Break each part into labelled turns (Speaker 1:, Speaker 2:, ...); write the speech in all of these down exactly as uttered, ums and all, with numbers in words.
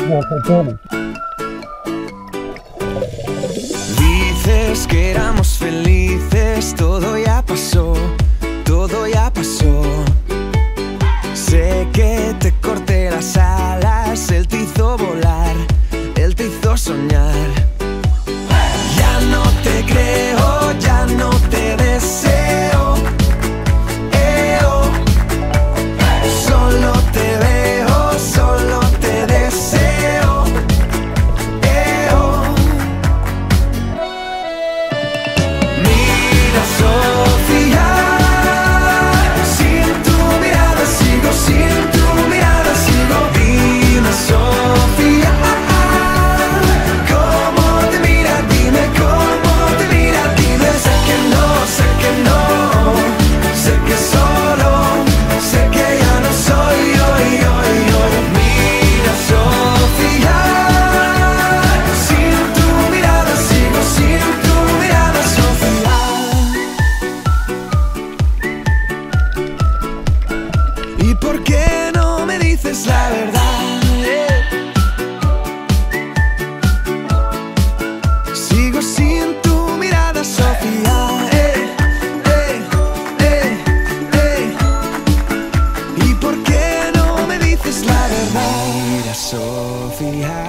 Speaker 1: Dices que éramos felices, todo ya pasó, todo ya pasó. Sé que te corté las alas, él te hizo volar, él te hizo soñar. Ya no te creo, ya no te deseo. Eh, oh. Solo te veo, solo te deseo. Eh, oh. Mira, Sofía, sin tu mirada sigo, sin tu mirada sigo. Dime, Sofía, cómo te mira, dime cómo te mira, dime. Sé que no, sé que no, sé que solo, sé que ya no soy yo, yo, yo. Mira, Sofía, sin tu mirada sigo, sin tu mirada, Sofía. ¿Y por qué no me dices la verdad? Eh. Sigo sin tu mirada, Sofía. Eh, eh, eh, eh. ¿Y por qué no me dices la verdad? Mira, Sofía,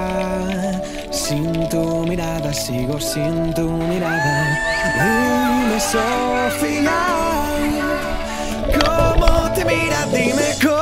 Speaker 1: sin tu mirada sigo, sin tu mirada. Dime, Sofía, cómo te mira, dime cómo.